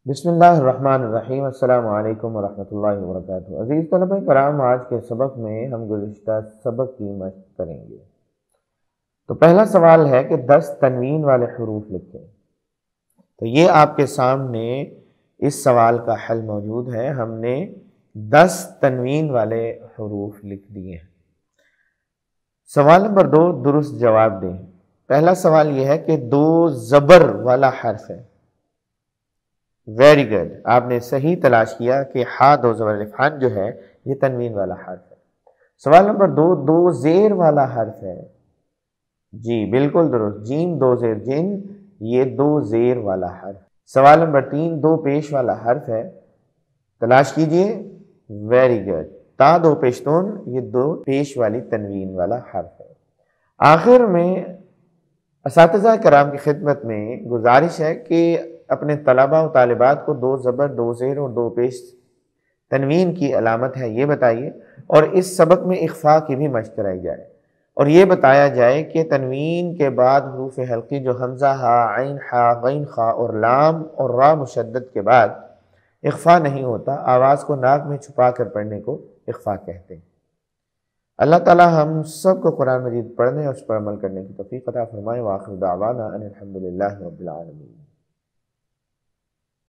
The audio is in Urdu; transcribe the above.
بسم اللہ الرحمن الرحیم۔ السلام علیکم ورحمۃ اللہ وبرکاتہ۔ عزیز طلبہ کرام، آج کے سبق میں ہم گزشتہ سبق کی مشق کریں گے۔ تو پہلا سوال ہے کہ 10 تنوین والے حروف لکھیں۔ تو یہ آپ کے سامنے اس سوال کا حل موجود ہے۔ ہم نے 10 تنوین والے حروف لکھ دیے ہیں۔ سوال نمبر 2، درست جواب دیں۔ پہلا سوال یہ ہے کہ 2 زبر والا حرف ہے۔ ویری گڈ، آپ نے صحیح تلاش کیا کہ ہا 2 زبر الف ہن جو ہے یہ تنوین والا حرف ہے۔ سوال نمبر 2، 2 زیر والا حرف ہے۔ جی بالکل درست، جیم 2 زیر جن، یہ 2 زیر والا حرف۔ سوال نمبر 3، 2 پیش والا حرف ہے، تلاش کیجئے۔ ویری گڈ، تا 2 پیشتون، یہ 2 پیش والی تنوین والا حرف ہے۔ آخر میں اساتذہ کرام کی خدمت میں گزارش ہے کہ اپنے طلبہ و طالبات کو 2 زبر 2 زیر اور 2 پیش تنوین کی علامت ہے یہ بتائیے، اور اس سبق میں اخفاء کی بھی مشق کرائی جائے، اور یہ بتایا جائے کہ تنوین کے بعد حروف حلقی جو حمزہ ہا، عین ہا، غین خا اور لام اور را مشدد کے بعد اخفاء نہیں ہوتا، آواز کو ناک میں چھپا کر پڑھنے کو اخفاء کہتے ہیں۔ اللہ تعالی ہم سب کو قرآن مجید پڑھنے اور اس پر عمل کرنے کی توفیق عطا فرمائے۔ وآخر دعوانا ان الحمد للہ رب العالمین۔